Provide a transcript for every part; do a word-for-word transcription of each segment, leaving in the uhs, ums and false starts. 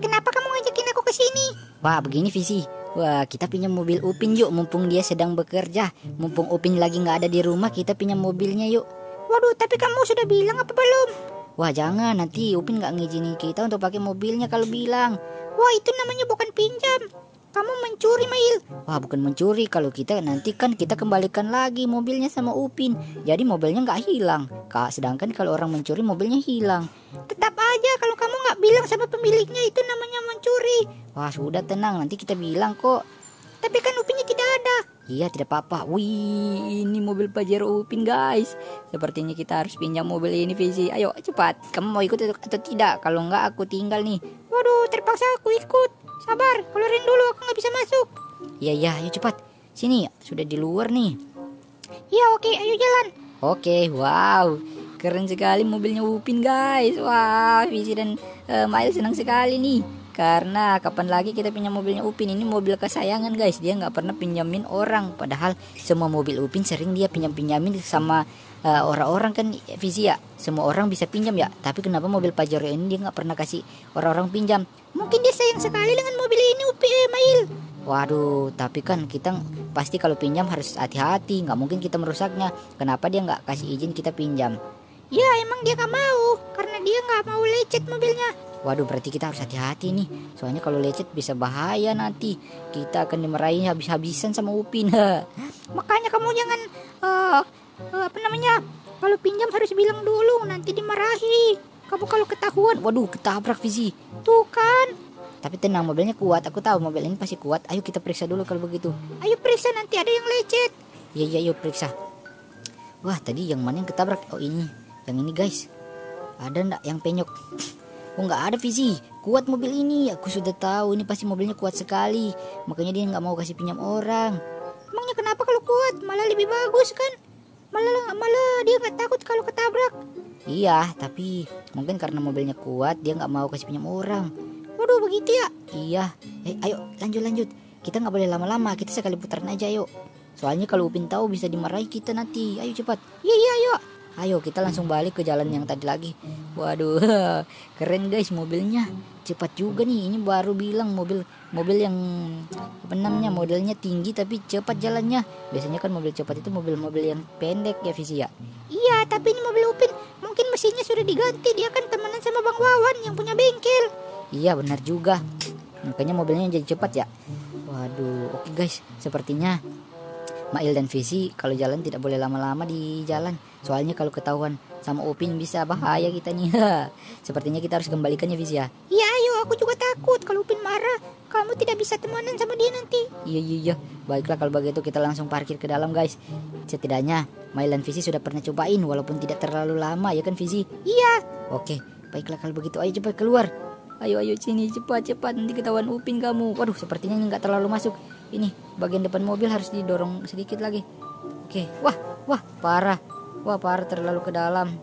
kenapa kamu ngajakin aku ke sini? Wah, begini Visi. Wah, kita pinjam mobil Upin yuk, mumpung dia sedang bekerja. Mumpung Upin lagi nggak ada di rumah, kita pinjam mobilnya yuk. Waduh, tapi kamu sudah bilang apa belum? Wah, jangan, nanti Upin nggak ngizinin kita untuk pakai mobilnya kalau bilang. Wah, itu namanya bukan pinjam. Kamu mencuri, Mail. Wah, bukan mencuri. Kalau kita nanti kan kita kembalikan lagi mobilnya sama Upin. Jadi mobilnya nggak hilang. Kak, sedangkan kalau orang mencuri mobilnya hilang. Tetap aja kalau kamu nggak bilang sama pemiliknya itu namanya mencuri. Wah, sudah tenang, nanti kita bilang kok. Tapi kan Upinnya tidak ada. Iya, tidak apa-apa. Wih, ini mobil Pajero Upin guys. Sepertinya kita harus pinjam mobil ini Visi. Ayo cepat, kamu mau ikut atau tidak? Kalau nggak aku tinggal nih. Waduh, terpaksa aku ikut. Sabar, keluarin dulu, aku nggak bisa masuk. Iya, iya, ayo cepat. Sini, sudah di luar nih. Iya, oke, ayo jalan. Oke, wow. Keren sekali mobilnya Upin guys. Wah, Visi dan uh, Mail senang sekali nih. Karena kapan lagi kita pinjam mobilnya Upin. Ini mobil kesayangan guys. Dia nggak pernah pinjamin orang. Padahal semua mobil Upin sering dia pinjam-pinjamin sama uh, orang-orang kan Visi ya. Semua orang bisa pinjam ya. Tapi kenapa mobil Pajero ini dia nggak pernah kasih orang-orang pinjam? Mungkin dia sayang sekali dengan mobil ini Upin, eh, Mail. Waduh, tapi kan kita pasti kalau pinjam harus hati-hati. Nggak mungkin kita merusaknya. Kenapa dia nggak kasih izin kita pinjam? Ya emang dia nggak mau. Karena dia nggak mau lecet mobilnya. Waduh, berarti kita harus hati-hati nih. Soalnya kalau lecet bisa bahaya nanti. Kita akan dimarahin habis-habisan sama Upin. Makanya kamu jangan uh, uh, apa namanya? Kalau pinjam harus bilang dulu, nanti dimarahi. Kamu kalau ketahuan, waduh, ketabrak Visi. Tuh kan. Tapi tenang, mobilnya kuat. Aku tahu mobil ini pasti kuat. Ayo kita periksa dulu kalau begitu. Ayo periksa, nanti ada yang lecet. Iya, iya, yuk periksa. Wah, tadi yang mana yang ketabrak? Oh, ini. Yang ini guys. Ada ndak yang penyok? Oh, nggak ada Visi. Kuat mobil ini. Aku sudah tahu ini pasti mobilnya kuat sekali. Makanya dia nggak mau kasih pinjam orang. Emangnya kenapa kalau kuat? Malah lebih bagus kan? Malah malah dia nggak takut kalau ketabrak. Iya, tapi mungkin karena mobilnya kuat dia nggak mau kasih pinjam orang. Waduh, begitu ya? Iya. Eh, ayo lanjut lanjut. Kita nggak boleh lama-lama. Kita sekali putaran aja yuk. Soalnya kalau Upin tahu bisa dimarahi kita nanti. Ayo cepat. Iya iya ayo. Ayo kita langsung balik ke jalan yang tadi lagi. Waduh, keren guys mobilnya. Cepat juga nih. Ini baru bilang mobil mobil yang apa namanya modelnya tinggi tapi cepat jalannya. Biasanya kan mobil cepat itu mobil-mobil yang pendek ya Visi ya. Iya, tapi ini mobil Upin mungkin mesinnya sudah diganti. Dia kan temenan sama Bang Wawan yang punya bengkel. Iya benar juga. Makanya mobilnya jadi cepat ya. Waduh, oke guys. Sepertinya Mail dan Visi kalau jalan tidak boleh lama-lama di jalan. Soalnya kalau ketahuan sama Upin bisa bahaya kita nih. Sepertinya kita harus kembalikannya Visi ya. Iya ayo, aku juga takut kalau Upin marah. Kamu tidak bisa temenan sama dia nanti. Iya iya iya. Baiklah kalau begitu kita langsung parkir ke dalam guys. Setidaknya Mail dan Visi sudah pernah cobain walaupun tidak terlalu lama ya kan Visi? Iya. Oke, baiklah kalau begitu ayo cepat keluar. Ayo ayo sini cepat cepat nanti ketahuan Upin kamu. Waduh, sepertinya ini nggak terlalu masuk. Ini bagian depan mobil harus didorong sedikit lagi. Oke, wah wah parah. Wah parah terlalu ke dalam.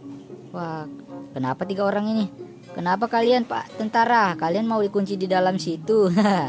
Wah, kenapa tiga orang ini? Kenapa kalian Pak tentara? Kalian mau dikunci di dalam situ?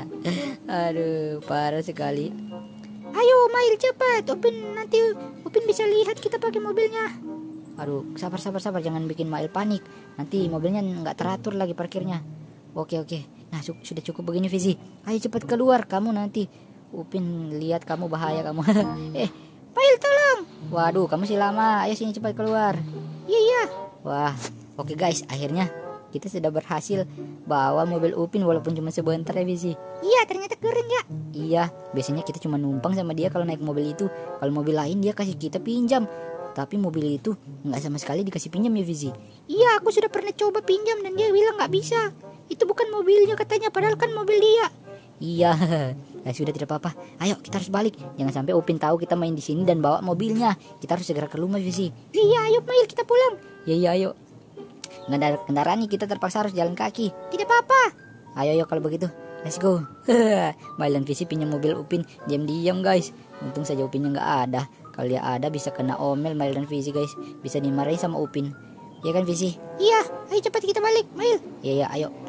Aduh, parah sekali. Ayo Mail cepat. Upin nanti Upin bisa lihat kita pakai mobilnya. Aduh, sabar sabar sabar jangan bikin Mail panik. Nanti mobilnya nggak teratur lagi parkirnya. Oke oke. Nah su sudah cukup begini Visi. Ayo cepat keluar kamu nanti. Upin lihat kamu bahaya kamu. eh, Mail tolong. Waduh, kamu sih lama. Ayo sini cepat keluar. Iya iya. Wah, oke guys, akhirnya kita sudah berhasil bawa mobil Upin walaupun cuma sebentar ya Visi. Iya, ternyata keren ya. Iya, biasanya kita cuma numpang sama dia kalau naik mobil itu. Kalau mobil lain dia kasih kita pinjam. Tapi mobil itu nggak sama sekali dikasih pinjam ya Visi. Iya, aku sudah pernah coba pinjam dan dia bilang nggak bisa. Itu bukan mobilnya katanya, padahal kan mobil dia. Iya, nah, sudah tidak apa-apa. Ayo kita harus balik. Jangan sampai Upin tahu kita main di sini dan bawa mobilnya. Kita harus segera ke rumah Visi. Iya, ayo Mail kita pulang. Iya iya ayo. Nggak ada kendaraan nih, kita terpaksa harus jalan kaki. Tidak apa-apa. Ayo ayo kalau begitu. Let's go. Mail dan Visi pinjam mobil Upin diam-diam guys. Untung saja Upinnya nggak ada. Kalau dia ada bisa kena omel Mail dan Visi guys. Bisa dimarahin sama Upin. Ya kan Visi? Iya, ayo cepat kita balik Mail. Iya iya ayo.